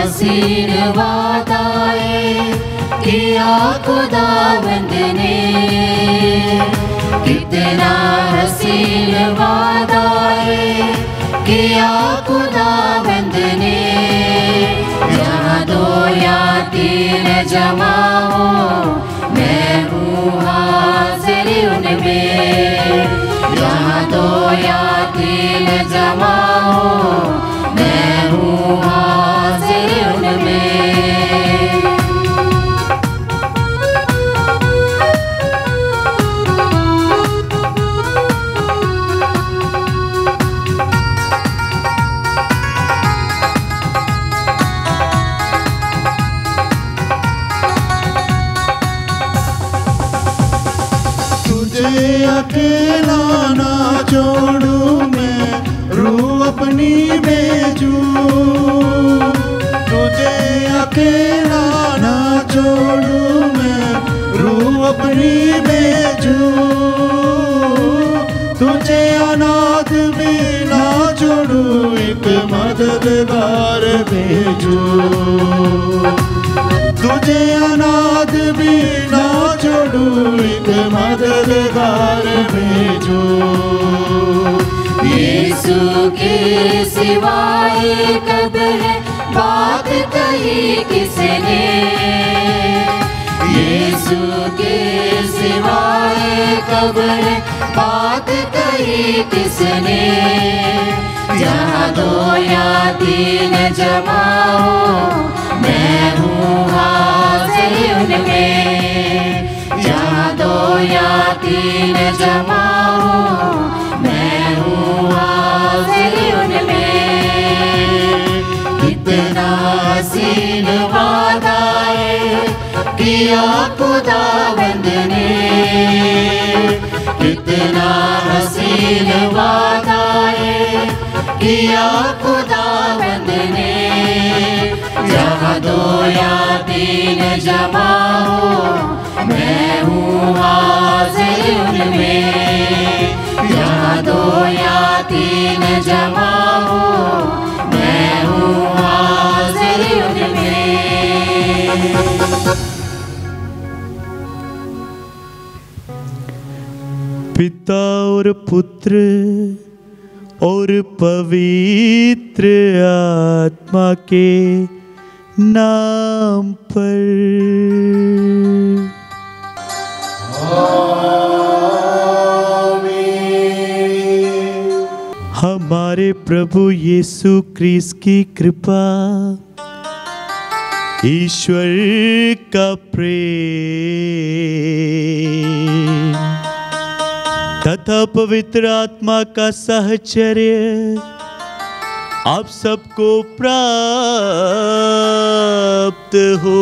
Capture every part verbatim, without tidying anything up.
हसीन वादाए किया खुदावंद ने, कितना हसीन वादाए किया खुदावंद ने। जहाँ दो या तीन जमा हो मैं हूँ हाजिर उनमें, जहाँ दो या तीन जमा हो मैं हूँ हाजिर उनमें। अकेला ना छोड़ूं मैं, रूह अपनी भेजूं। तुझे अकेला ना छोड़ूं मैं, रूह अपनी भेजूं। तुझे अनाथ भी ना छोड़ूं, एक मददगार भेजूं। तुझे अनाथ भी ना छोड़ूं, एक मददगार भेजो। यीशु के सिवाय कब है बात कही किसने, यीशु के सिवाय कब है बात कही किसने। जहाँ दो या तीन जमा हो मैं हूँ हाजिर उनमें, जहाँ दो या तीन जमा हो मैं हूँ हाजिर उनमें। कितना हसीन वादाए किया खुदावंद ने, कितना हसीन वादाए किया खुदावंद ने। जहाँ दो या तीन जमा हो मैं हूँ हाजिर उनमें, जहाँ दो या तीन जमा हो मैं हूँ हाजिर उनमें। पिता और पुत्र और पवित्र आत्मा के नाम पर आमीन। हमारे प्रभु यीशु क्रिस्त की कृपा, ईश्वर का प्रेम तथा पवित्र आत्मा का सहचर्य आप सबको प्राप्त हो।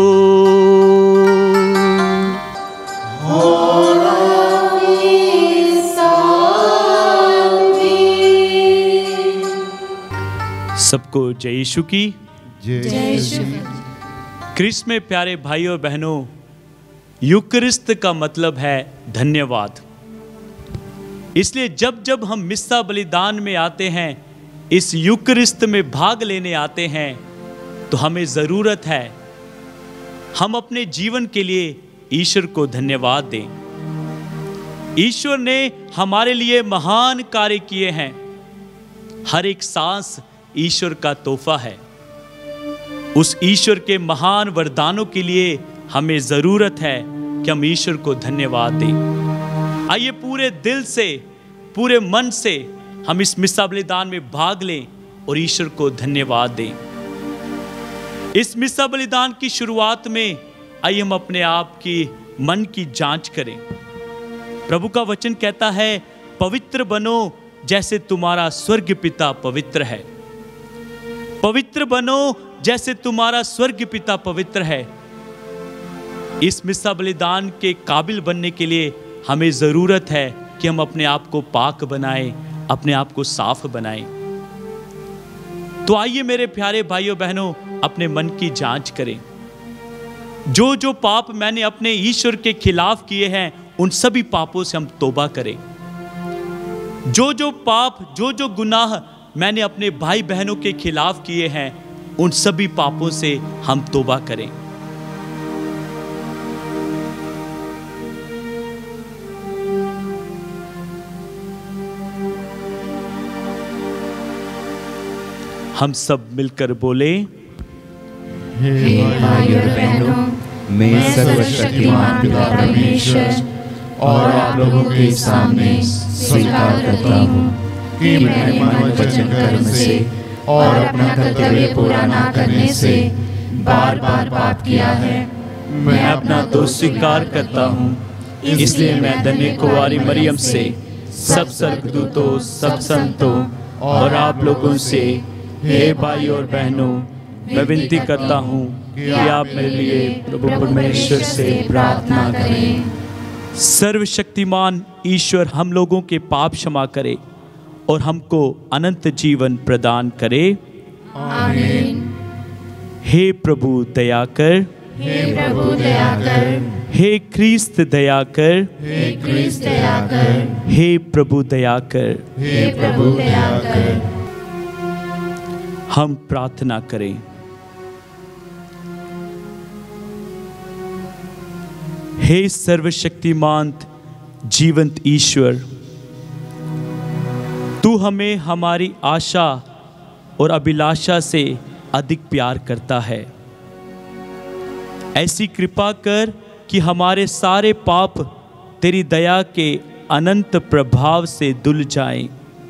सबको जय यीशु की जय यीशु। क्रिस्त में प्यारे भाइयों और बहनों, यूकरिस्त का मतलब है धन्यवाद। इसलिए जब जब हम मिस्सा बलिदान में आते हैं, इस यूकरिस्त में भाग लेने आते हैं, तो हमें ज़रूरत है हम अपने जीवन के लिए ईश्वर को धन्यवाद दें। ईश्वर ने हमारे लिए महान कार्य किए हैं। हर एक सांस ईश्वर का तोहफा है। उस ईश्वर के महान वरदानों के लिए हमें ज़रूरत है कि हम ईश्वर को धन्यवाद दें। आइए पूरे दिल से, पूरे मन से हम इस मिस्सा बलिदान में भाग लें और ईश्वर को धन्यवाद दें। इस मिस्सा बलिदान की शुरुआत में आइए हम अपने आप की मन की जांच करें। प्रभु का वचन कहता है, पवित्र बनो जैसे तुम्हारा स्वर्ग पिता पवित्र है। पवित्र बनो जैसे तुम्हारा स्वर्ग पिता पवित्र है। इस मिस्सा बलिदान के काबिल बनने के लिए हमें ज़रूरत है कि हम अपने आप को पाक बनाएं, अपने आप को साफ बनाएं। तो आइए मेरे प्यारे भाइयों बहनों, अपने मन की जांच करें। जो जो पाप मैंने अपने ईश्वर के खिलाफ किए हैं, उन सभी पापों से हम तौबा करें। जो जो पाप, जो जो गुनाह मैंने अपने भाई बहनों के खिलाफ किए हैं, उन सभी पापों से हम तौबा करें। हम सब मिलकर बोले, हे भाइयों और बहनों, मैं सर्वशक्तिमान पिता परमेश्वर और आप लोगों के सामने स्वीकार करता हूँ कि मैंने मन वचन कर्म से और अपना कर्तव्य पूरा ना करने से बार बार पाप किया है। मैं अपना दोष स्वीकार करता हूँ, इसलिए मैं धन्य कुंवारी मरियम से, सब स्वर्गदूतों, सब संतों और आप लोगों से, हे भाई और बहनों, मैं विनती करता हूँ कि आप मेरे लिए प्रभु परमेश्वर से प्रार्थना करें। सर्वशक्तिमान ईश्वर हम लोगों के पाप क्षमा करे और हमको अनंत जीवन प्रदान करे। आमीन। हे प्रभु दया कर, हे प्रभु दया कर, हे ख्रीस्त दया कर, हे ख्रीस्त दया कर, हे प्रभु दया कर, हे प्रभु दया कर। हम प्रार्थना करें। हे सर्वशक्तिमान जीवंत ईश्वर, तू हमें हमारी आशा और अभिलाषा से अधिक प्यार करता है। ऐसी कृपा कर कि हमारे सारे पाप तेरी दया के अनंत प्रभाव से धुल जाएं।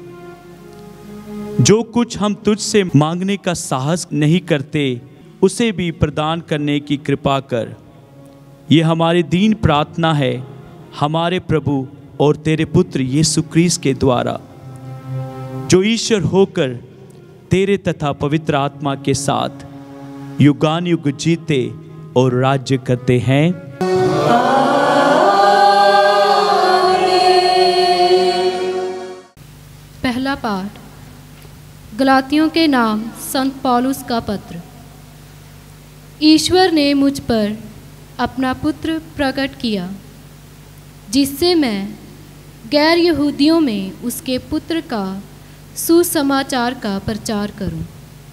जो कुछ हम तुझसे मांगने का साहस नहीं करते, उसे भी प्रदान करने की कृपा कर। ये हमारी दीन प्रार्थना है हमारे प्रभु और तेरे पुत्र यीशु ख्रीस्त के द्वारा, जो ईश्वर होकर तेरे तथा पवित्र आत्मा के साथ युगान युग जीते और राज्य करते हैं। पहला पाठ गलातियों के नाम संत पौलुस का पत्र। ईश्वर ने मुझ पर अपना पुत्र प्रकट किया, जिससे मैं गैर यहूदियों में उसके पुत्र का सुसमाचार का प्रचार करूं।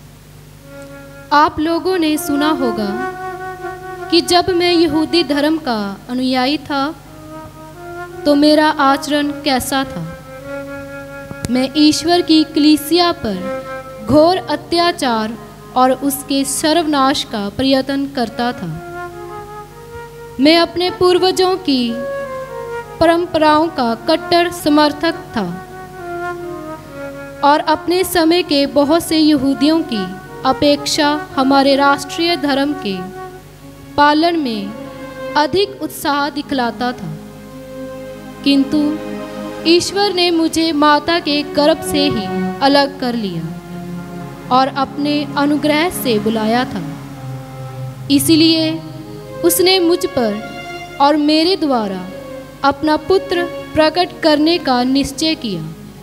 आप लोगों ने सुना होगा कि जब मैं यहूदी धर्म का अनुयायी था तो मेरा आचरण कैसा था। मैं ईश्वर की कलीसिया पर घोर अत्याचार और उसके सर्वनाश का प्रयत्न करता था। मैं अपने पूर्वजों की परंपराओं का कट्टर समर्थक था और अपने समय के बहुत से यहूदियों की अपेक्षा हमारे राष्ट्रीय धर्म के पालन में अधिक उत्साह दिखलाता था। किंतु ईश्वर ने मुझे माता के गर्भ से ही अलग कर लिया और अपने अनुग्रह से बुलाया था। इसलिए उसने मुझ पर और मेरे द्वारा अपना पुत्र प्रकट करने का निश्चय किया,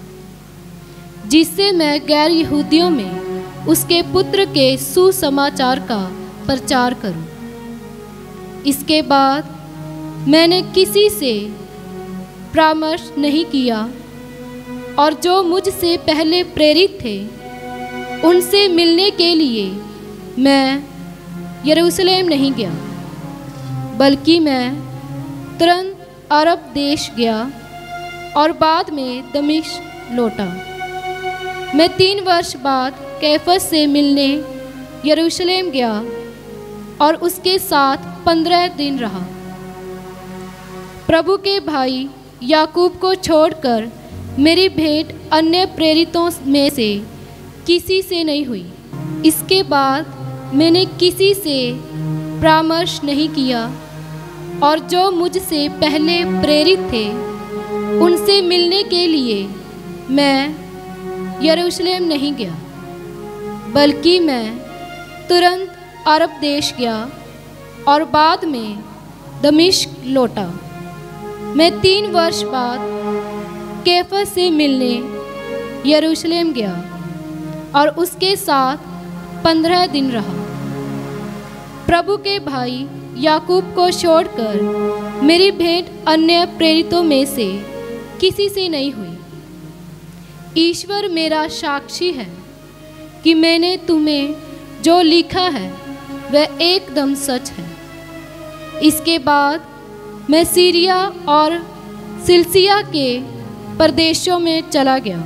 जिससे मैं गैर यहूदियों में उसके पुत्र के सुसमाचार का प्रचार करूं। इसके बाद मैंने किसी से परामर्श नहीं किया और जो मुझसे पहले प्रेरित थे उनसे मिलने के लिए मैं यरूशलेम नहीं गया, बल्कि मैं तुरंत अरब देश गया और बाद में दमिश्क लौटा। मैं तीन वर्ष बाद कैफस से मिलने यरूशलेम गया और उसके साथ पंद्रह दिन रहा। प्रभु के भाई याकूब को छोड़कर मेरी भेंट अन्य प्रेरितों में से किसी से नहीं हुई। इसके बाद मैंने किसी से परामर्श नहीं किया और जो मुझसे पहले प्रेरित थे उनसे मिलने के लिए मैं यरूशलेम नहीं गया, बल्कि मैं तुरंत अरब देश गया और बाद में दमिश्क लौटा। मैं तीन वर्ष बाद कैफस से मिलने यरूशलेम गया और उसके साथ पंद्रह दिन रहा। प्रभु के भाई याकूब को छोड़कर मेरी भेंट अन्य प्रेरितों में से किसी से नहीं हुई। ईश्वर मेरा साक्षी है कि मैंने तुम्हें जो लिखा है वह एकदम सच है। इसके बाद मैं सीरिया और सिलसिया के प्रदेशों में चला गया।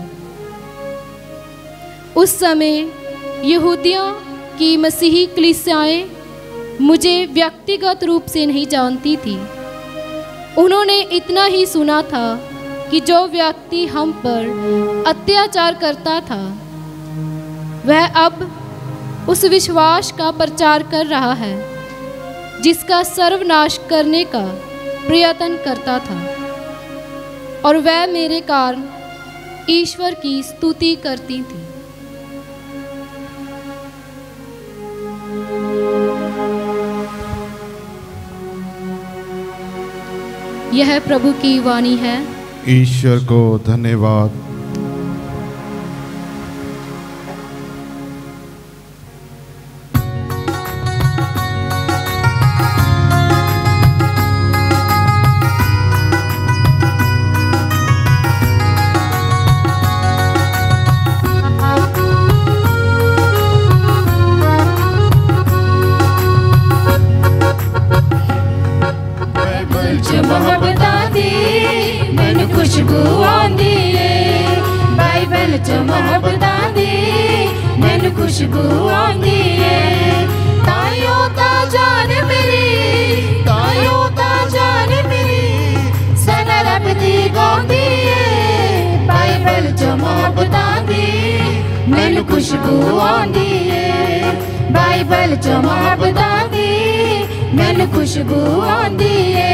उस समय यहूदियों की मसीही कलीसियाएं मुझे व्यक्तिगत रूप से नहीं जानती थी। उन्होंने इतना ही सुना था कि जो व्यक्ति हम पर अत्याचार करता था वह अब उस विश्वास का प्रचार कर रहा है जिसका सर्वनाश करने का प्रयत्न करता था, और वह मेरे कारण ईश्वर की स्तुति करती थी। यह प्रभु की वाणी है। ईश्वर को धन्यवाद। बाइबल जो मोहब्बतां दी मैनू खुशबू आंदी है।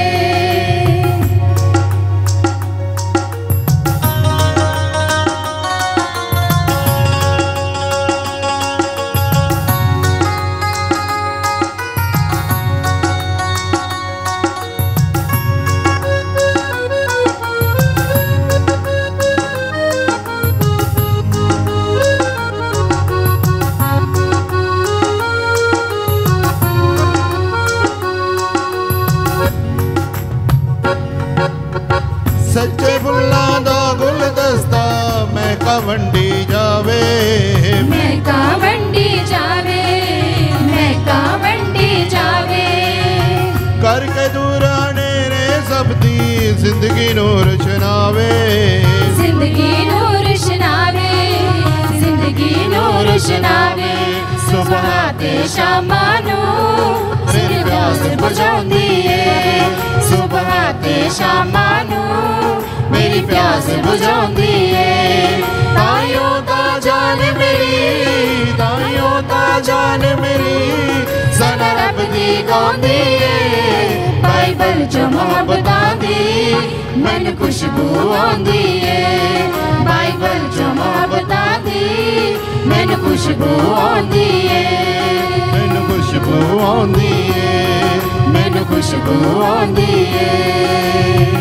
सच्चे फुल्लां दा गुलदस्ता महका वंडी जावे, महका वंडी जावे, महका वंडी जावे। करके दूराने रे सब दी जिंदगी नूर शनावे, जिंदगी नूर शनावे, जिंदगी नूर शनावे। सुबह ते शामां नूं मेरी प्यास बुझाउंदी है, सुबह ते शामां नूं मेरी प्यास बुझाउंदी है। ताइयों ता जान मेरी, ताइयों ता जान मेरी सना रब दी गाउंदी है। बाइबल जो मोहब्बतां दी मैनू खुशबू आंदी है, बाइबल जो मोहब्बतां दी मैनू खुशबू आंदी है, मैनू खुशबू आंदी है, मैनू खुशबू आंदी है।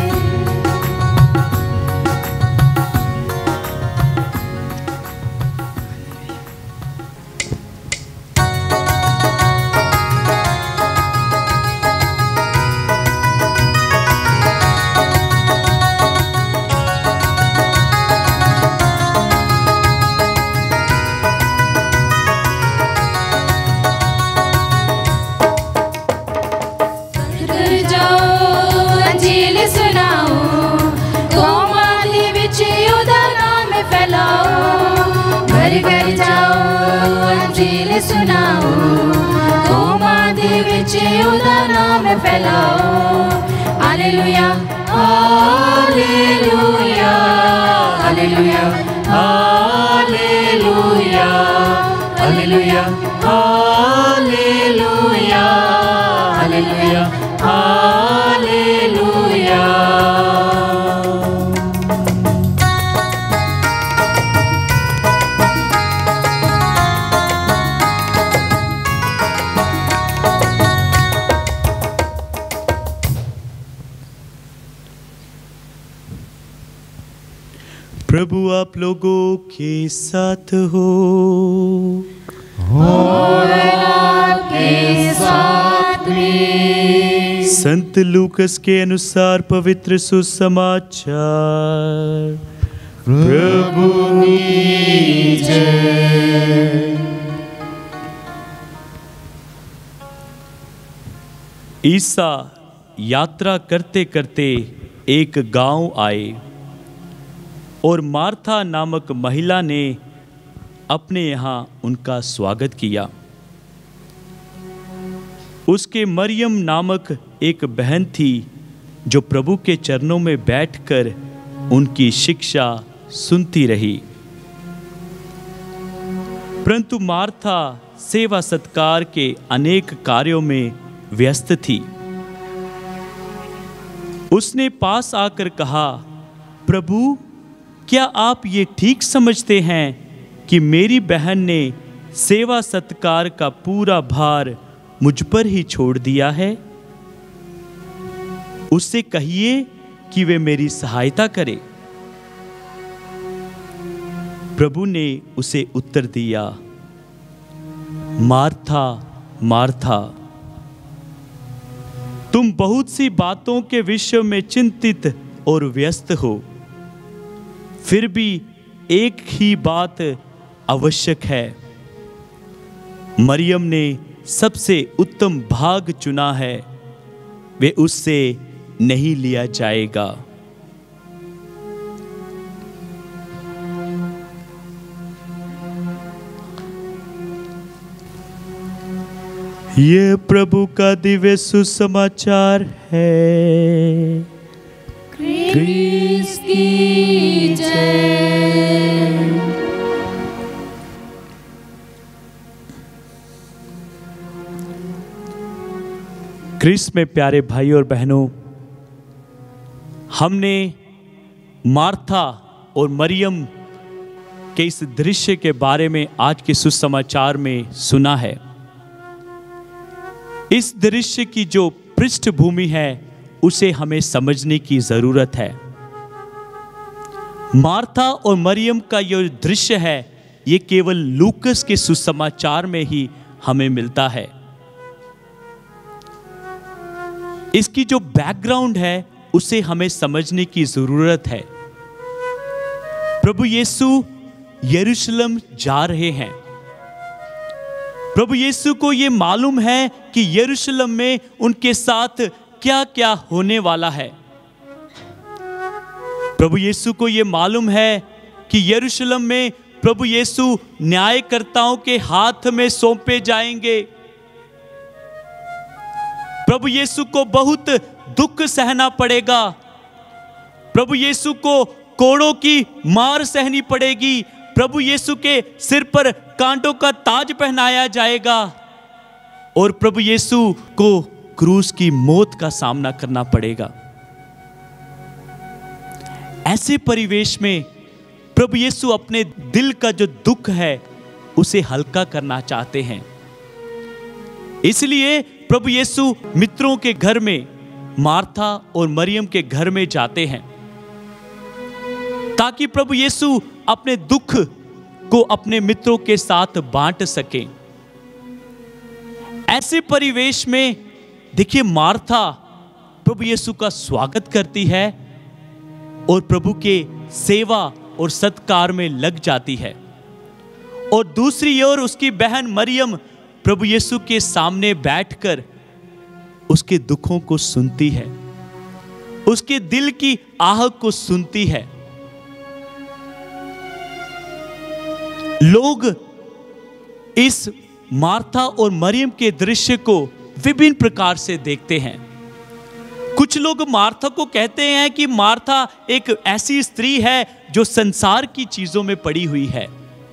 घर जाओ अंजील सुनाओ, कौमां दे विच ओहदा नाम फैलाओ। Hallelujah hallelujah hallelujah hallelujah hallelujah hallelujah hallelujah hallelujah. प्रभु आप लोगों के साथ हो और आपके साथ भी। संत लूकस के अनुसार पवित्र सुसमाचार। प्रभु की जय। ईसा यात्रा करते करते एक गांव आए और मार्था नामक महिला ने अपने यहाँ उनका स्वागत किया। उसके मरियम नामक एक बहन थी जो प्रभु के चरणों में बैठकर उनकी शिक्षा सुनती रही। परंतु मार्था सेवा सत्कार के अनेक कार्यों में व्यस्त थी। उसने पास आकर कहा, प्रभु, क्या आप ये ठीक समझते हैं कि मेरी बहन ने सेवा सत्कार का पूरा भार मुझ पर ही छोड़ दिया है? उससे कहिए कि वे मेरी सहायता करे। प्रभु ने उसे उत्तर दिया, मार्था, मार्था, तुम बहुत सी बातों के विषय में चिंतित और व्यस्त हो, फिर भी एक ही बात आवश्यक है। मरियम ने सबसे उत्तम भाग चुना है, वे उससे नहीं लिया जाएगा। ये प्रभु का दिव्य सुसमाचार है। क्रिस की जय। क्रिस में प्यारे भाई और बहनों, हमने मार्था और मरियम के इस दृश्य के बारे में आज के सुसमाचार में सुना है। इस दृश्य की जो पृष्ठभूमि है उसे हमें समझने की जरूरत है। मार्था और मरियम का यह दृश्य है, ये केवल लूकस के सुसमाचार में ही हमें मिलता है। इसकी जो बैकग्राउंड है उसे हमें समझने की जरूरत है। प्रभु यीशु यरूशलेम जा रहे हैं। प्रभु यीशु को यह मालूम है कि यरूशलेम में उनके साथ क्या क्या होने वाला है। प्रभु यीशु को यह मालूम है कि यरूशलेम में प्रभु यीशु न्यायकर्ताओं के हाथ में सौंपे जाएंगे। प्रभु यीशु को बहुत दुख सहना पड़ेगा। प्रभु यीशु को कोड़ों की मार सहनी पड़ेगी। प्रभु यीशु के सिर पर कांटों का ताज पहनाया जाएगा और प्रभु यीशु को क्रूस की मौत का सामना करना पड़ेगा। ऐसे परिवेश में प्रभु यीशु अपने दिल का जो दुख है उसे हल्का करना चाहते हैं। इसलिए प्रभु यीशु मित्रों के घर में, मार्था और मरियम के घर में जाते हैं ताकि प्रभु यीशु अपने दुख को अपने मित्रों के साथ बांट सकें। ऐसे परिवेश में देखिए, मार्था प्रभु यीशु का स्वागत करती है और प्रभु के सेवा और सत्कार में लग जाती है, और दूसरी ओर उसकी बहन मरियम प्रभु यीशु के सामने बैठकर उसके दुखों को सुनती है, उसके दिल की आह को सुनती है। लोग इस मार्था और मरियम के दृश्य को विभिन्न प्रकार से देखते हैं। कुछ लोग मार्था को कहते हैं कि मार्था एक ऐसी स्त्री है जो संसार की चीजों में पड़ी हुई है।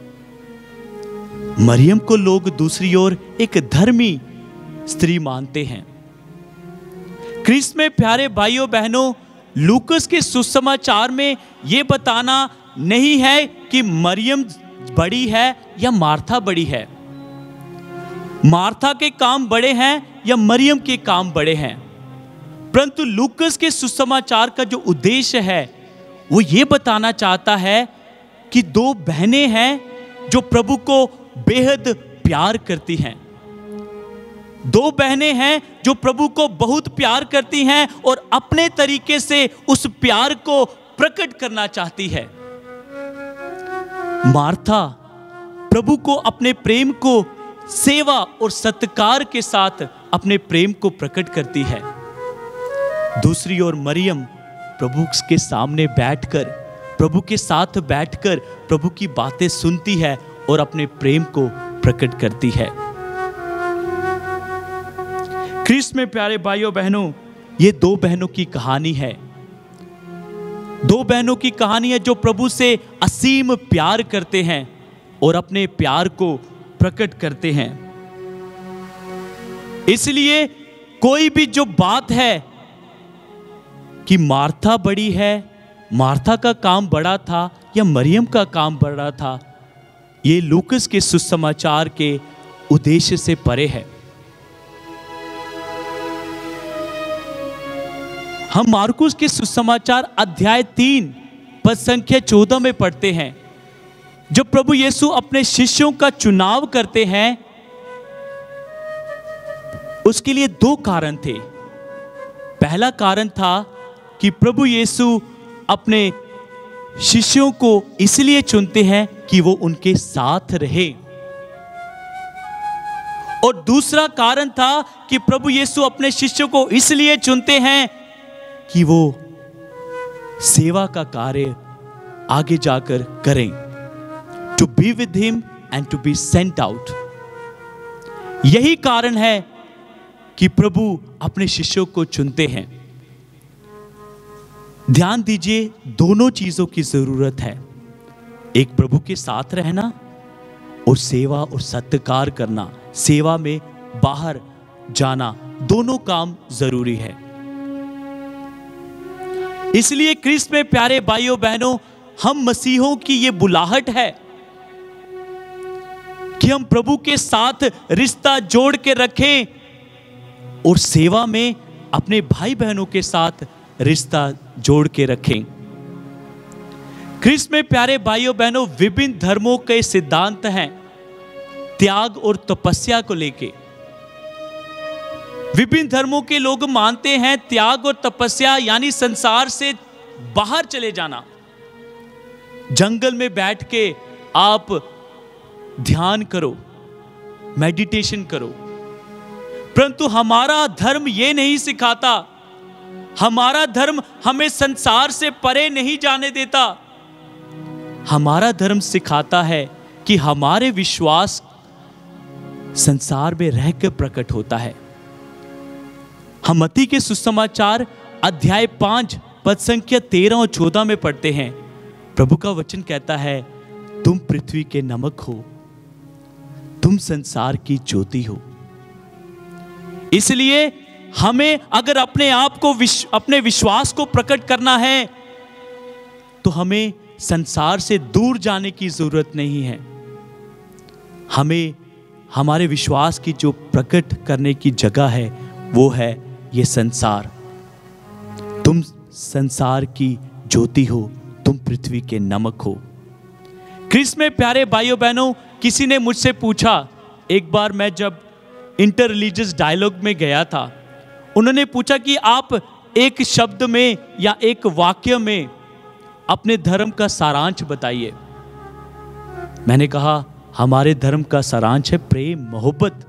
मरियम को लोग दूसरी ओर एक धर्मी स्त्री मानते हैं। क्रिस्त में प्यारे भाइयों बहनों, लूकस के सुसमाचार में यह बताना नहीं है कि मरियम बड़ी है या मार्था बड़ी है, मार्था के काम बड़े हैं या मरियम के काम बड़े हैं, परंतु लूकस के सुसमाचार का जो उद्देश्य है वो ये बताना चाहता है कि दो बहनें हैं जो प्रभु को बेहद प्यार करती हैं। दो बहनें हैं जो प्रभु को बहुत प्यार करती हैं और अपने तरीके से उस प्यार को प्रकट करना चाहती है। मार्था प्रभु को अपने प्रेम को सेवा और सत्कार के साथ अपने प्रेम को प्रकट करती है। दूसरी ओर मरियम प्रभु के सामने बैठकर, प्रभु के साथ बैठकर प्रभु की बातें सुनती है और अपने प्रेम को प्रकट करती है। ख्रीस्त में प्यारे भाइयों बहनों, ये दो बहनों की कहानी है। दो बहनों की कहानी है जो प्रभु से असीम प्यार करते हैं और अपने प्यार को प्रकट करते हैं। इसलिए कोई भी जो बात है कि मार्था बड़ी है, मार्था का काम बड़ा था या मरियम का काम बड़ा था, ये लूकस के सुसमाचार के उद्देश्य से परे है। हम मार्कुस के सुसमाचार अध्याय तीन पद संख्या चौदह में पढ़ते हैं, जब प्रभु यीशु अपने शिष्यों का चुनाव करते हैं, उसके लिए दो कारण थे। पहला कारण था कि प्रभु यीशु अपने शिष्यों को इसलिए चुनते हैं कि वो उनके साथ रहे, और दूसरा कारण था कि प्रभु यीशु अपने शिष्यों को इसलिए चुनते हैं कि वो सेवा का कार्य आगे जाकर करें, to be with him and to be sent out. यही कारण है कि प्रभु अपने शिष्यों को चुनते हैं। ध्यान दीजिए, दोनों चीजों की जरूरत है, एक प्रभु के साथ रहना और सेवा और सत्कार करना, सेवा में बाहर जाना, दोनों काम जरूरी है। इसलिए ख्रीस्त में प्यारे भाइयों बहनों, हम मसीहों की ये बुलाहट है कि हम प्रभु के साथ रिश्ता जोड़ के रखें और सेवा में अपने भाई बहनों के साथ रिश्ता जोड़ के रखें। ख्रीस्त में प्यारे भाइयों बहनों, विभिन्न धर्मों के सिद्धांत हैं त्याग और तपस्या को लेके। विभिन्न धर्मों के लोग मानते हैं त्याग और तपस्या यानी संसार से बाहर चले जाना। जंगल में बैठ के आप ध्यान करो, मेडिटेशन करो, परंतु हमारा धर्म ये नहीं सिखाता। हमारा धर्म हमें संसार से परे नहीं जाने देता। हमारा धर्म सिखाता है कि हमारे विश्वास संसार में रहकर प्रकट होता है। हम मत्ती के सुसमाचार अध्याय पांच पद संख्या तेरह और चौदह में पढ़ते हैं, प्रभु का वचन कहता है, तुम पृथ्वी के नमक हो, तुम संसार की ज्योति हो। इसलिए हमें अगर अपने आप को विश्व, अपने विश्वास को प्रकट करना है तो हमें संसार से दूर जाने की जरूरत नहीं है। हमें हमारे विश्वास की जो प्रकट करने की जगह है वो है ये संसार। तुम संसार की ज्योति हो, तुम पृथ्वी के नमक हो। ख्रीस्त में प्यारे भाइयों बहनों, किसी ने मुझसे पूछा, एक बार मैं जब इंटर रिलीजियस डायलॉग में गया था, उन्होंने पूछा कि आप एक शब्द में या एक वाक्य में अपने धर्म का सारांश बताइए। मैंने कहा, हमारे धर्म का सारांश है प्रेम, मोहब्बत।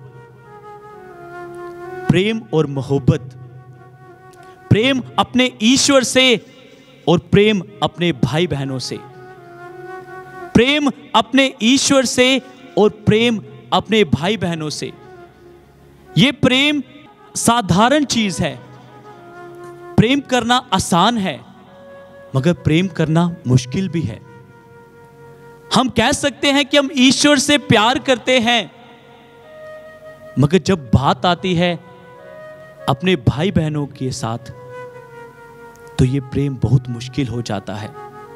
प्रेम और मोहब्बत, प्रेम अपने ईश्वर से और प्रेम अपने भाई बहनों से, प्रेम अपने ईश्वर से और प्रेम अपने भाई बहनों से। यह प्रेम साधारण चीज है। प्रेम करना आसान है, मगर प्रेम करना मुश्किल भी है। हम कह सकते हैं कि हम ईश्वर से प्यार करते हैं, मगर जब बात आती है अपने भाई बहनों के साथ तो ये प्रेम बहुत मुश्किल हो जाता है।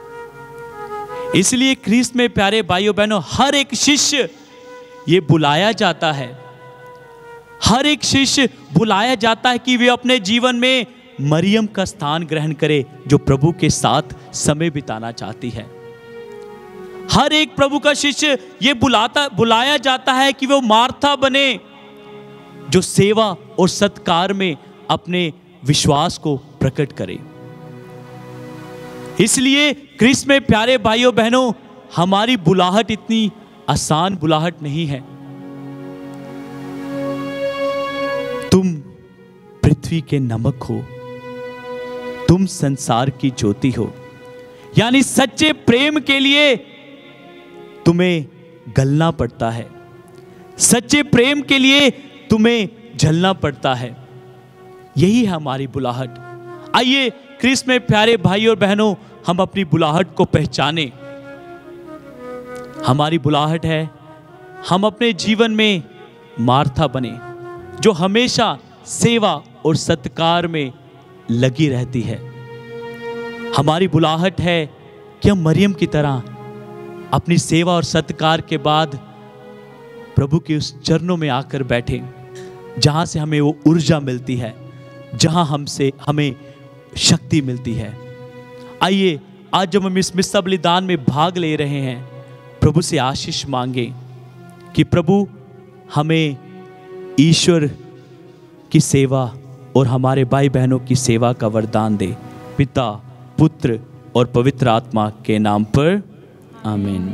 इसलिए ख्रीस्त में प्यारे भाइयों बहनों, हर एक शिष्य ये बुलाया जाता है, हर एक शिष्य बुलाया जाता है कि वे अपने जीवन में मरियम का स्थान ग्रहण करे जो प्रभु के साथ समय बिताना चाहती है। हर एक प्रभु का शिष्य ये बुलाता बुलाया जाता है कि वो मार्था बने जो सेवा और सत्कार में अपने विश्वास को प्रकट करे। इसलिए ख्रीस्त में प्यारे भाइयों बहनों, हमारी बुलाहट इतनी आसान बुलाहट नहीं है। पृथ्वी के नमक हो, तुम संसार की ज्योति हो। यानी सच्चे प्रेम के लिए तुम्हें गलना पड़ता है, सच्चे प्रेम के लिए तुम्हें जलना पड़ता है। यही है हमारी बुलाहट। आइए क्रिस्त में प्यारे भाई और बहनों, हम अपनी बुलाहट को पहचाने। हमारी बुलाहट है हम अपने जीवन में मार्था बने, जो हमेशा सेवा और सत्कार में लगी रहती है। हमारी बुलाहट है कि हम मरियम की तरह अपनी सेवा और सत्कार के बाद प्रभु के उस चरणों में आकर बैठें, जहां से हमें वो ऊर्जा मिलती है, जहां हमसे हमें शक्ति मिलती है। आइए आज जब हम इस मिस्सा बलिदान में भाग ले रहे हैं, प्रभु से आशीष मांगे कि प्रभु हमें ईश्वर की सेवा और हमारे भाई बहनों की सेवा का वरदान दे। पिता, पुत्र और पवित्र आत्मा के नाम पर आमीन।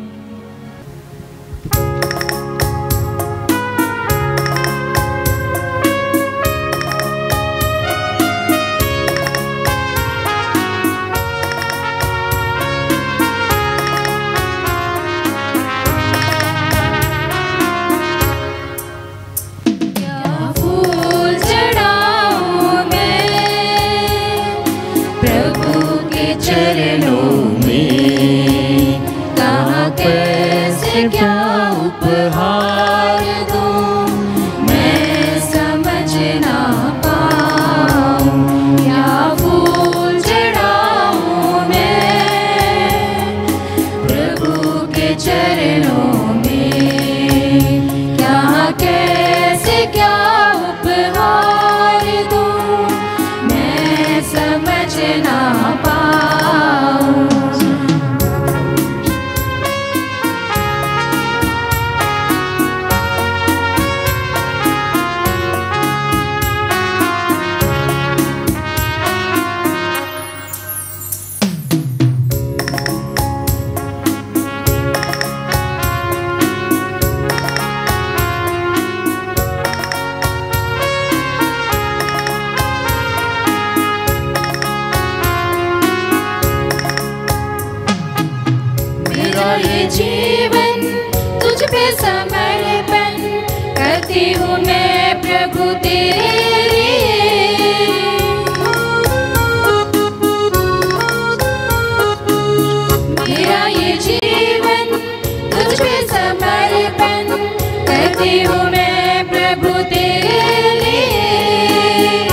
क्या उपहार दूं मैं समझ ना पाऊं, क्या फूल चढ़ाऊं मैं प्रभु के चरणों में, क्या कैसे क्या उपहार दूं मैं समझ ना पाऊं। जीवन तुझ पे समर्पण करती हूँ मैं प्रभु तेरे लिए, मेरा ये जीवन तुझ पे समर्पण करती हूँ मैं प्रभु तेरे लिए।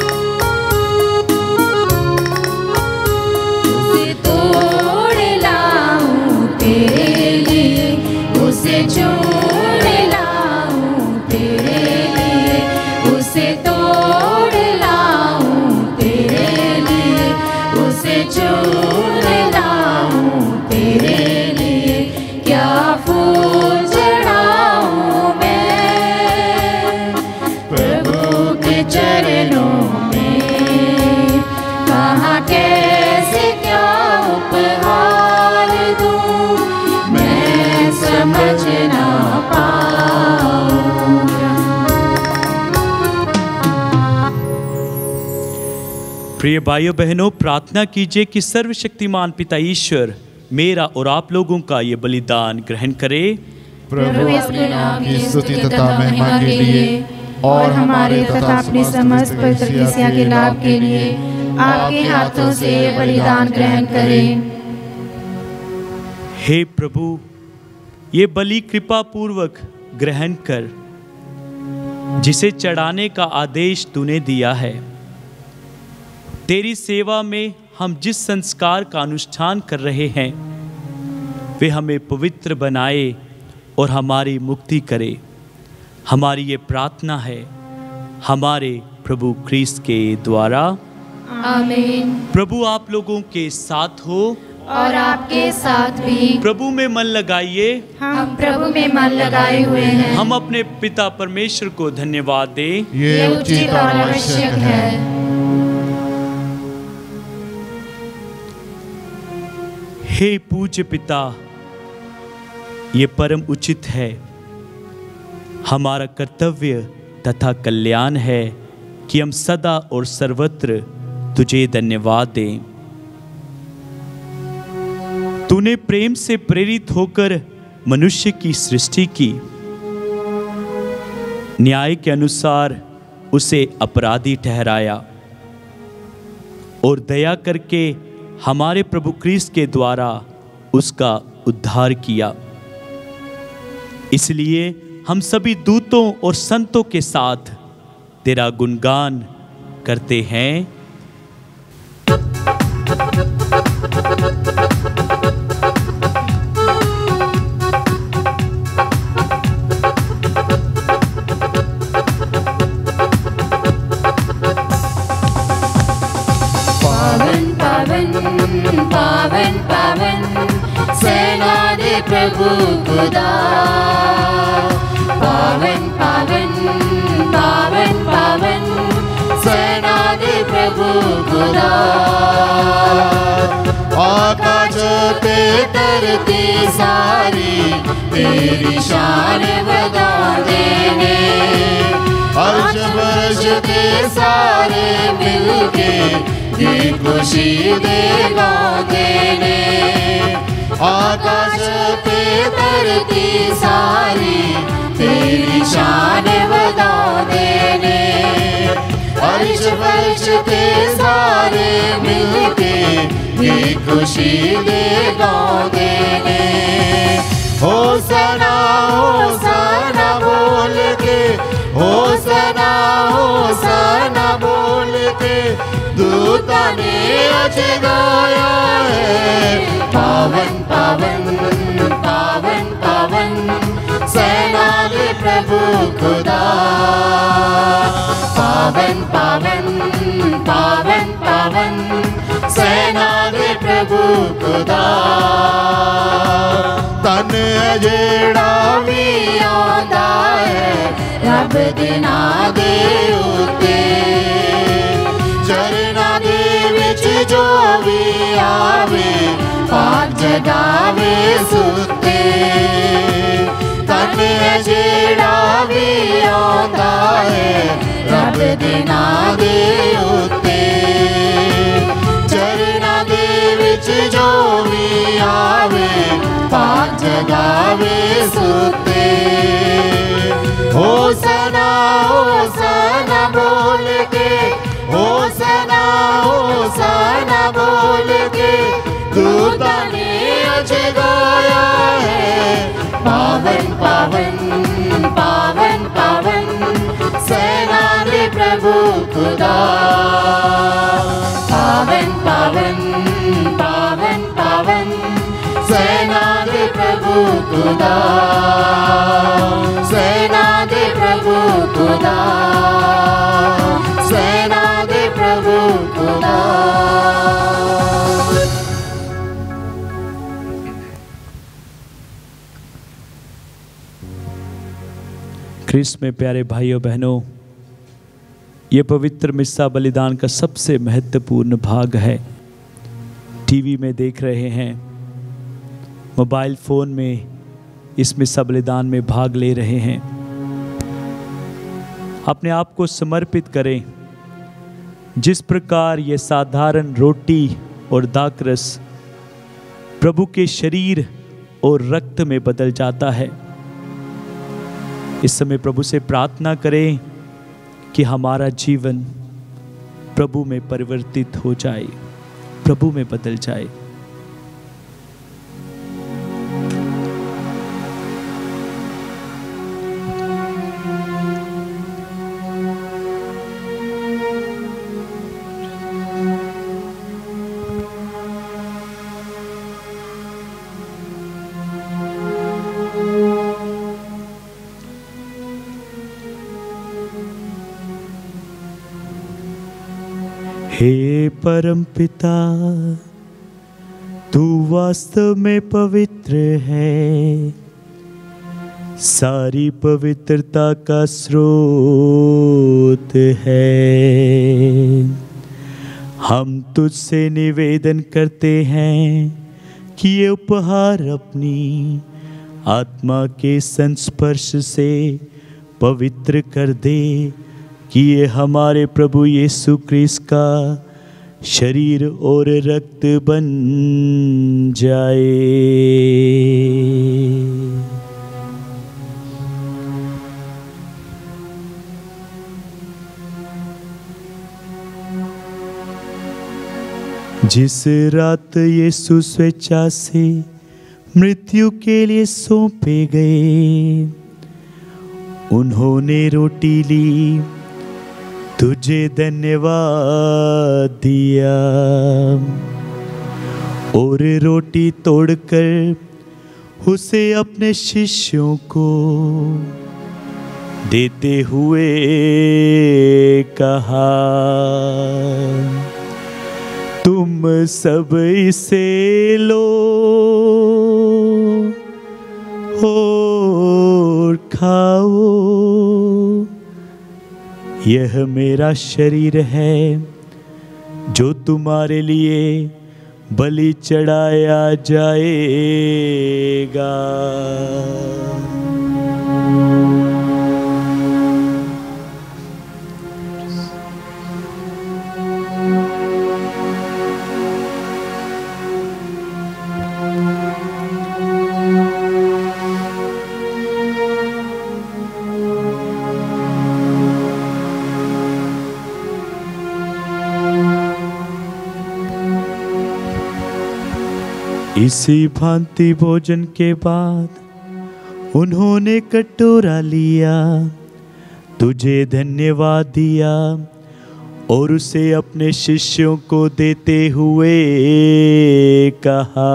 उसे तोड़ लाऊं तेरे लिए, उसे चूर लाऊं तेरे लिए, उसे तोड़ लाऊं तेरे लिए, उसे चूर लाऊं तेरे लिए। क्या फूल चढ़ाऊं मैं प्रभु के चरणों में, कहाँ कैसे क्या उपहार दूं मैं समझ ना पाऊं। प्रिय भाइयों बहनों, प्रार्थना कीजिए कि सर्वशक्तिमान पिता ईश्वर मेरा और आप लोगों का ये बलिदान ग्रहण करे। प्रभु अपने नाम की स्तुति तथा महिमा के लिए और हमारे तथा अपनी समस्त पवित्र कलीसिया के लाभ के लिए आपके हाथों से ये बलिदान ग्रहण करें। हे प्रभु, ये बलि कृपा पूर्वक ग्रहण कर, जिसे चढ़ाने का आदेश तूने दिया है। तेरी सेवा में हम जिस संस्कार का अनुष्ठान कर रहे हैं, वे हमें पवित्र बनाए और हमारी मुक्ति करे। हमारी ये प्रार्थना है हमारे प्रभु क्रिस्त के द्वारा, आमीन। प्रभु आप लोगों के साथ हो और आपके साथ भी। प्रभु में मन लगाइए, हम प्रभु में मन लगाए हुए हैं। हम अपने पिता परमेश्वर को धन्यवाद दें। ये उचित और आवश्यक है। हे पूज्य पिता, ये परम उचित है, हमारा कर्तव्य तथा कल्याण है कि हम सदा और सर्वत्र तुझे धन्यवाद दें। तूने प्रेम से प्रेरित होकर मनुष्य की सृष्टि की, न्याय के अनुसार उसे अपराधी ठहराया और दया करके हमारे प्रभु क्रिस्त के द्वारा उसका उद्धार किया। इसलिए हम सभी दूतों और संतों के साथ तेरा गुणगान करते हैं। पावन पावन पावन पावन सेना दे प्रभु खुदा। पावन पावन पावन पावन सेना दे प्रभु खुदा। आकाश पे धरती सारी तेरी शान बता देने, अर्श वर्ष के सारे मिलके ये खुशी दे गा देने। आकाश पे धरती सारी तेरी शान बता देने, अर्श वर्ष के सारे मिलके ये खुशी दे गा देने। होसना होसना बोल के, होसना होसना बोल के दूता ने आज गाया है। पावन पावन पावन पावन सेना दे प्रभु खुदा। पावन पावन पावन पावन सेना दे प्रभु खुदा। तन जेड़ा भी आंदा है रब दिना दे उते, चरना दे विच जो भी आवे पाक जगावे सुते। तन जेड़ा भी आंदा है रब दिना दे उते, चरना दे विच जो भी आवे पाक जगावे सुते। होसना होसना बोल के, होसना होसना बोल के दूता ने आज गाया है। पावन पावन पावन पावन सेना दे प्रभु खुदा। पावन पावन पावन पावन सेना दे प्रभु खुदा। सेना दे प्रभु खुदा, सेना दे प्रभु खुदा। ख्रिस्त में प्यारे भाइयों बहनों, ये पवित्र मिस्सा बलिदान का सबसे महत्वपूर्ण भाग है। टीवी में देख रहे हैं, मोबाइल फ़ोन में इस मिस्सा बलिदान में भाग ले रहे हैं। अपने आप को समर्पित करें। जिस प्रकार ये साधारण रोटी और दाखरस प्रभु के शरीर और रक्त में बदल जाता है, इस समय प्रभु से प्रार्थना करें कि हमारा जीवन प्रभु में परिवर्तित हो जाए, प्रभु में बदल जाए। हे परम पिता, तू वास्तव में पवित्र है, सारी पवित्रता का स्रोत है। हम तुझसे निवेदन करते हैं कि ये उपहार अपनी आत्मा के संस्पर्श से पवित्र कर दे, कि ये हमारे प्रभु यीशु क्रिस्त का शरीर और रक्त बन जाए। जिस रात यीशु स्वेच्छा से मृत्यु के लिए सौंपे गए, उन्होंने रोटी ली, तुझे धन्यवाद दिया और रोटी तोड़कर उसे अपने शिष्यों को देते हुए कहा, तुम सब इसे लो और खाओ, यह मेरा शरीर है जो तुम्हारे लिए बलि चढ़ाया जाएगा। इसी भांति भोजन के बाद उन्होंने कटोरा लिया, तुझे धन्यवाद दिया और उसे अपने शिष्यों को देते हुए कहा,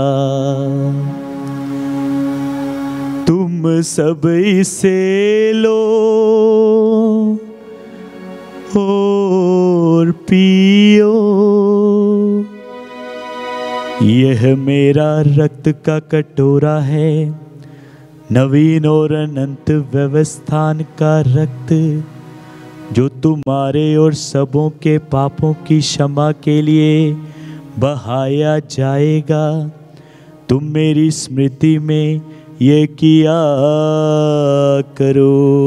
तुम सब इसे लो और पियो, यह मेरा रक्त का कटोरा है, नवीन और अनंत व्यवस्थान का रक्त, जो तुम्हारे और सबों के पापों की क्षमा के लिए बहाया जाएगा। तुम मेरी स्मृति में ये किया करो।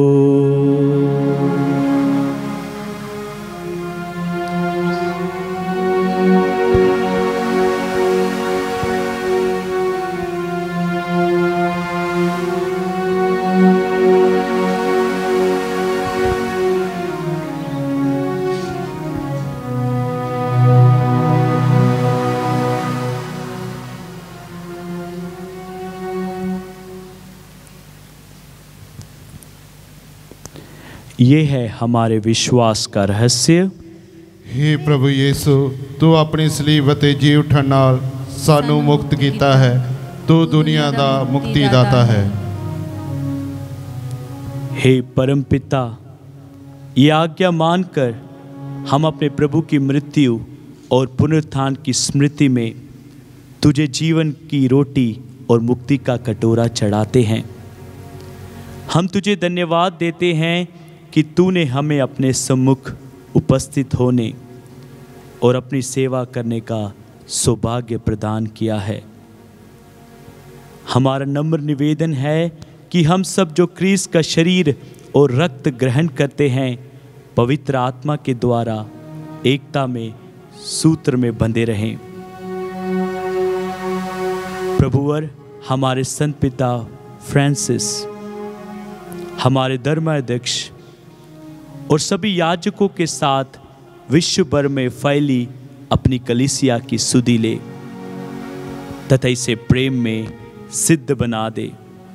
ये है हमारे विश्वास का रहस्य। हे प्रभु यीशु, तू अपनी सलीब ते जी उठण नाल सानू मुक्त कीता है, तू दुनिया दा मुक्ति दाता है। हे परमपिता, ये आज्ञा मानकर हम अपने प्रभु की मृत्यु और पुनरुत्थान की स्मृति में तुझे जीवन की रोटी और मुक्ति का कटोरा चढ़ाते हैं। हम तुझे धन्यवाद देते हैं कि तूने हमें अपने सम्मुख उपस्थित होने और अपनी सेवा करने का सौभाग्य प्रदान किया है। हमारा नम्र निवेदन है कि हम सब जो क्रिस्त का शरीर और रक्त ग्रहण करते हैं, पवित्र आत्मा के द्वारा एकता में सूत्र में बंधे रहें। प्रभुवर हमारे संत पिता फ्रांसिस, हमारे धर्माध्यक्ष और सभी याजकों के साथ विश्व भर में फैली अपनी कलीसिया की सुधि ले तथा इसे प्रेम में सिद्ध बना दे।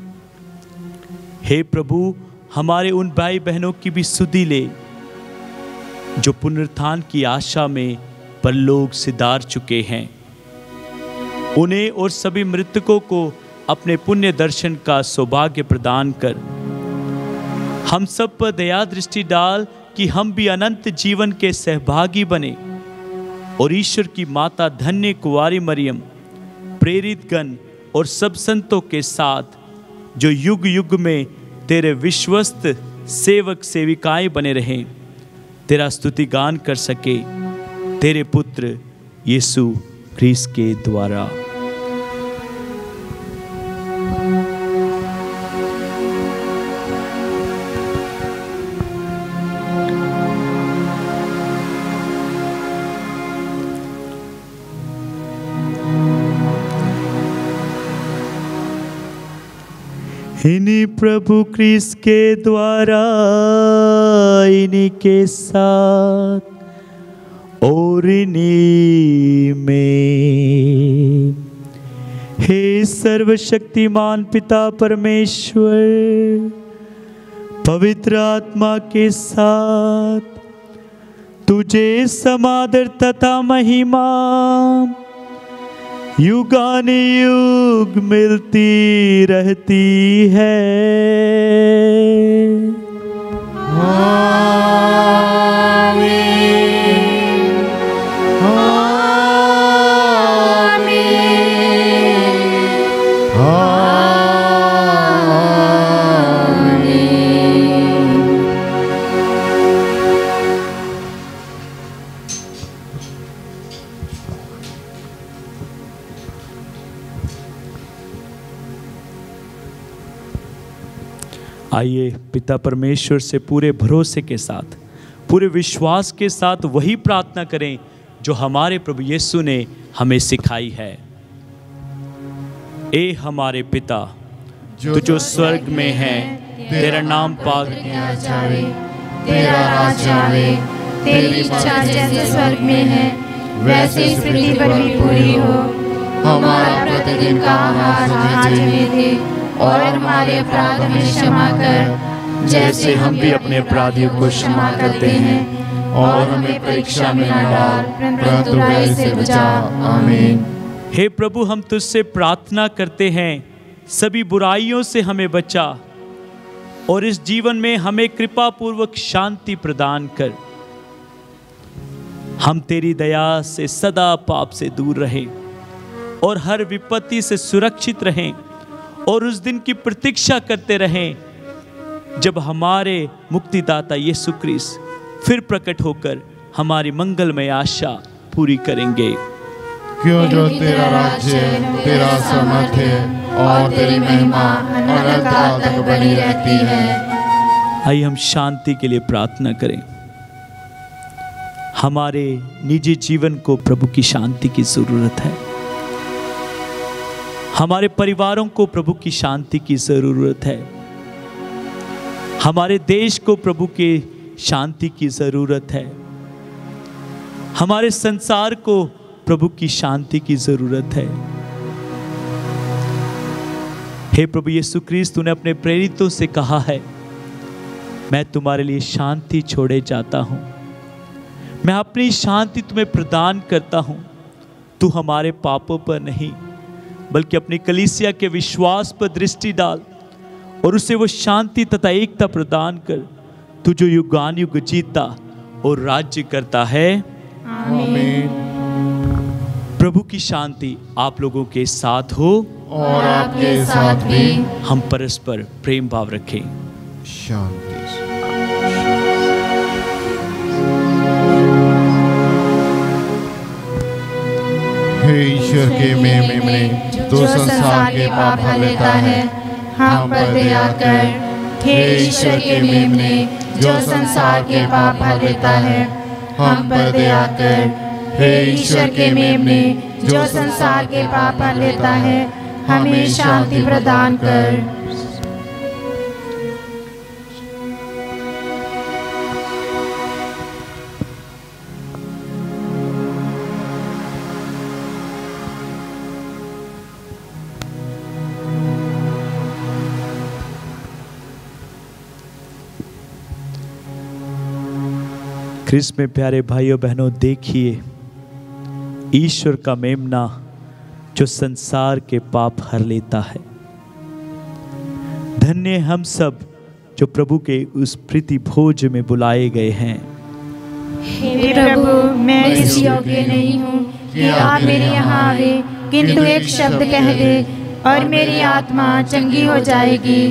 हे प्रभु, हमारे उन भाई बहनों की भी सुधि ले जो पुनरुत्थान की आशा में परलोक सिधार चुके हैं। उन्हें और सभी मृतकों को अपने पुण्य दर्शन का सौभाग्य प्रदान कर हम सब पर दया दृष्टि डाल कि हम भी अनंत जीवन के सहभागी बने और ईश्वर की माता धन्य कुंवारी मरियम, प्रेरित गण और सब संतों के साथ जो युग युग में तेरे विश्वस्त सेवक सेविकाएं बने रहें, तेरा स्तुति गान कर सके तेरे पुत्र यीशु क्रिस्त के द्वारा। इन्हीं प्रभु क्रिस्त के द्वारा, इन्हीं के साथ और इन्हीं में, हे सर्वशक्तिमान पिता परमेश्वर, पवित्र आत्मा के साथ तुझे समादर तथा महिमा युगानुयुग मिलती रहती है। आमीन, आमीन, आमीन। आइए पिता परमेश्वर से पूरे भरोसे के साथ, पूरे विश्वास के साथ वही प्रार्थना करें जो हमारे प्रभु यीशु ने हमें सिखाई है। ए हमारे पिता जो जो स्वर्ग में है, तेरा नाम पाक किया जावे, तेरा राज आवे, तेरी इच्छा जैसे स्वर्ग में है वैसे इस पृथ्वी पर भी पूरी हो। हमारा प्रतिदिन का आहार आज हमें दे, और हमारे अपराध हमें क्षमा कर जैसे हम भी अपने अपराधियों को क्षमा करते हैं, और हमें परीक्षा में न डाल परंतु बुराई से बचा। आमीन। हे प्रभु, हम तुझसे प्रार्थना करते हैं, सभी बुराइयों से हमें बचा और इस जीवन में हमें कृपा पूर्वक शांति प्रदान कर। हम तेरी दया से सदा पाप से दूर रहें और हर विपत्ति से सुरक्षित रहें, और उस दिन की प्रतीक्षा करते रहें जब हमारे मुक्तिदाता यीशु क्रिस्त फिर प्रकट होकर हमारी मंगलमय आशा पूरी करेंगे। क्यों जो तेरा राज्य, तेरा सामर्थ्य और तेरी महिमा अनंत काल तक बनी रहती है। आइए हम शांति के लिए प्रार्थना करें। हमारे निजी जीवन को प्रभु की शांति की जरूरत है। हमारे परिवारों को प्रभु की शांति की जरूरत है। हमारे देश को प्रभु के शांति की जरूरत है। हमारे संसार को प्रभु की शांति की जरूरत है। हे प्रभु यीशु क्रिस्त, तूने अपने प्रेरितों से कहा है, मैं तुम्हारे लिए शांति छोड़े जाता हूं, मैं अपनी शांति तुम्हें प्रदान करता हूं। तू हमारे पापों पर नहीं बल्कि अपनी कलीसिया के विश्वास पर दृष्टि डाल और उसे वो शांति तथा एकता प्रदान कर, तू जो युगान युग जीता और राज्य करता है। आमीन। प्रभु की शांति आप लोगों के साथ हो और आपके साथ भी। हम परस्पर प्रेम भाव रखें। शांति से। हे ईश्वर के मेमने, तो संसार के पाप हर लेता है, हम पर दया कर। हे ईश्वर के मेमने, जो संसार के पाप हर लेता है, हम पर दया कर। हे ईश्वर के मेमने, जो संसार के पाप हर लेता है, हमें शांति प्रदान कर। क्रिस्त में प्यारे भाइयों बहनों, देखिए ईश्वर का मेमना जो संसार के पाप हर लेता है। धन्य हम सब जो प्रभु के उस प्रीति भोज में बुलाए गए हैं। हे प्रभु, मैं इस योग्य नहीं हूँ कि आप मेरे यहाँ आवे, किंतु एक शब्द कह दे और मेरी आत्मा चंगी हो जाएगी।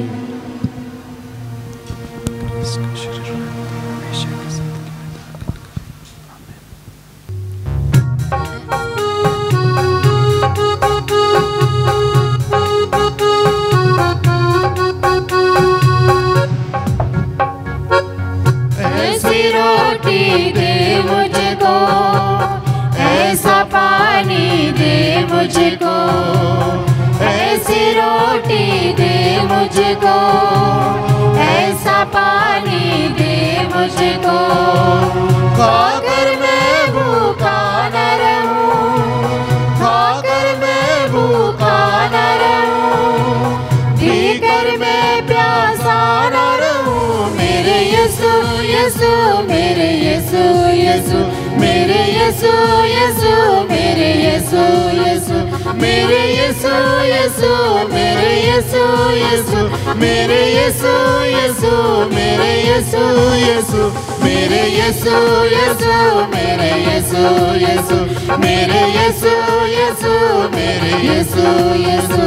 ऐसी रोटी दे मुझको, ऐसा पानी दे मुझको, ऐसा ऐसी रोटी दे मुझको, ऐसा पानी दे मुझको, खाकर मैं भूखा न रहूं, खाकर मैं भूखा न रहूं, पीकर मैं प्यासा न रहूं। मेरे यीशु यीशु मेरे यीशु यीशु मेरे यीशु यीशु मेरे यीशु यीशु मेरे यीशु यीशु मेरे यीशु यीशु मेरे यीशु यीशु मेरे यीशु यीशु मेरे यीशु यीशु मेरे यीशु यीशु मेरे यीशु यीशु मेरे यीशु यीशु।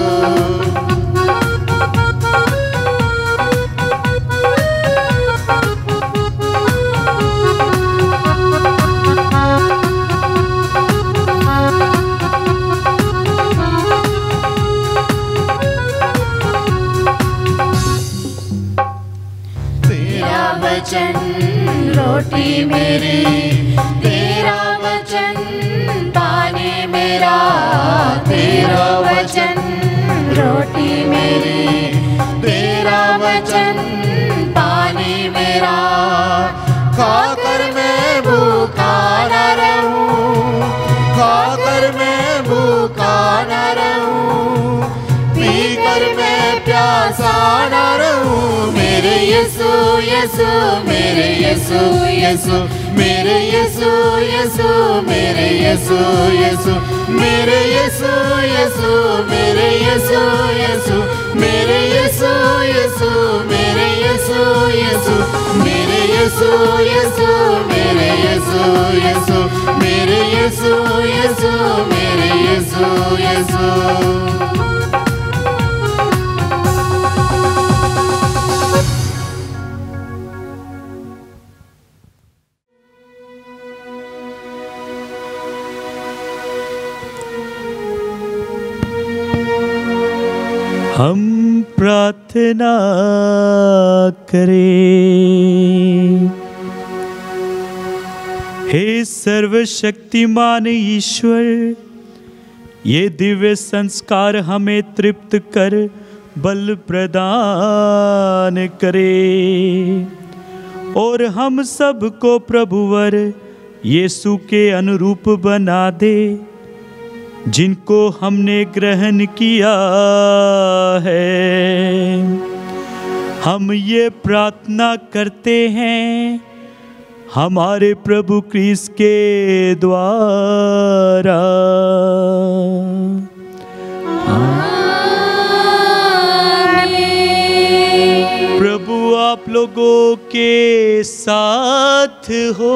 वचन रोटी मेरी, तेरा वचन पानी मेरा, तेरा वचन रोटी मेरी, तेरा वचन पानी मेरा, खाकर मैं भूखा न रहूं, खाकर मैं भूखा न रहूं, पीकर मैं प्यासा न रहूं। मेरे यीशु यीशु मेरे यीशु यीशु मेरे यीशु यीशु मेरे यीशु यीशु मेरे यीशु यीशु मेरे यीशु यीशु मेरे यीशु यीशु मेरे यीशु यीशु मेरे यीशु यीशु मेरे यीशु यीशु मेरे यीशु यीशु मेरे यीशु यीशु। हम प्रार्थना करें। हे सर्वशक्तिमान ईश्वर, ये दिव्य संस्कार हमें तृप्त कर बल प्रदान करे और हम सबको प्रभुवर यीशु के अनुरूप बना दे, जिनको हमने ग्रहण किया है। हम ये प्रार्थना करते हैं हमारे प्रभु क्रिस्त के द्वारा। आमीन। प्रभु आप लोगों के साथ हो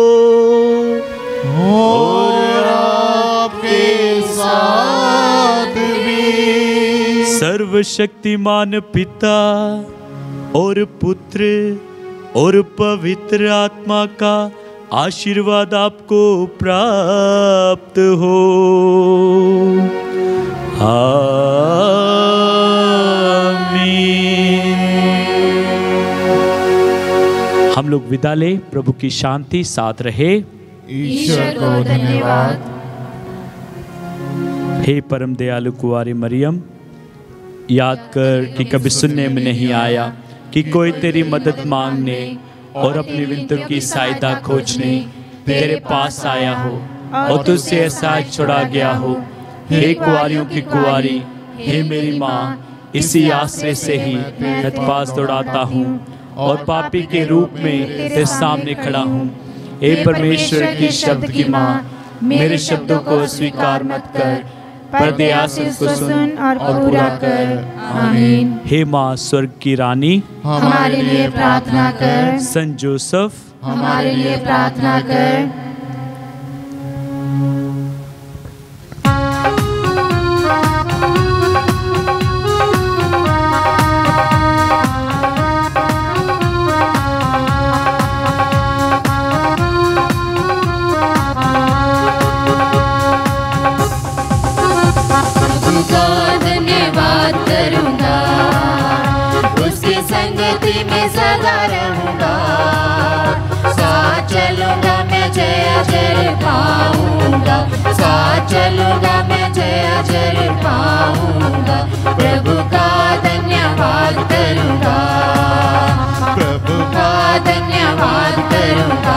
और आपके साथ भी। सर्वशक्तिमान पिता और पुत्र और पवित्र आत्मा का आशीर्वाद आपको प्राप्त हो। आमीन। हम लोग विदा ले। प्रभु की शांति साथ रहे। ईश्वर को धन्यवाद। हे परम दयालु कुंवारी मरियम, याद कर कि कभी सुनने में नहीं आया कि कोई तेरी मदद मांगने और अपनी विनती की सहायता खोजने तेरे पास आया हो और तुझसे एहसास छुड़ा गया हो। हे कुंवारियों की कुंवारी, हे मेरी माँ, इसी आश्रय से ही मैं पास दौड़ाता हूँ और पापी के रूप में तेरे सामने खड़ा हूँ। हे परमेश्वर की शब्द की माँ, मेरे शब्दों को स्वीकार मत कर, पर दया से उसको सुन और पूरा कर। आमीन। हे माँ स्वर्ग की रानी, हमारे लिए प्रार्थना कर। संत जोसेफ, हमारे लिए प्रार्थना कर। में सदा रहूंगा, साथ चलूंगा मैं जय जय पाऊंगा, साथ चलूंगा मैं जय जय पाऊंगा, प्रभु का धन्यवाद करूंगा, प्रभु का धन्यवाद करूंगा।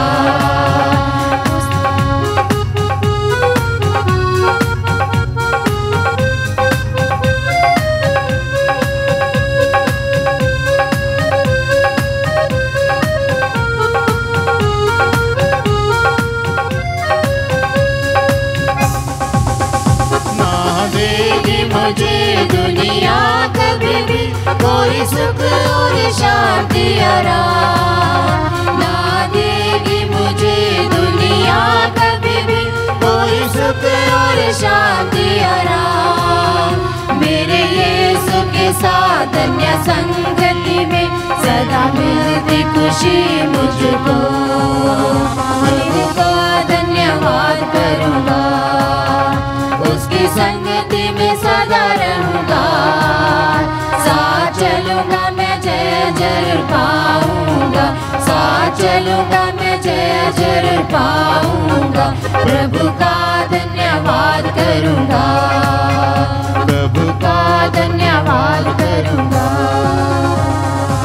मुझे दुनिया कभी भी कोई सुख और शांति आराम ना देगी, मुझे दुनिया कभी भी कोई सुख और शांति आराम। मेरे यीशु के साथ धन्य संगति में सदा मिलती खुशी मुझको, प्रभु का धन्यवाद करूंगा, उसकी संगति में सदा रहूंगा, साथ चलूंगा मैं जय जय पाऊंगा, साथ चलूंगा मैं जय जय पाऊंगा, प्रभु का धन्यवाद करूंगा, प्रभु का धन्यवाद करूंगा।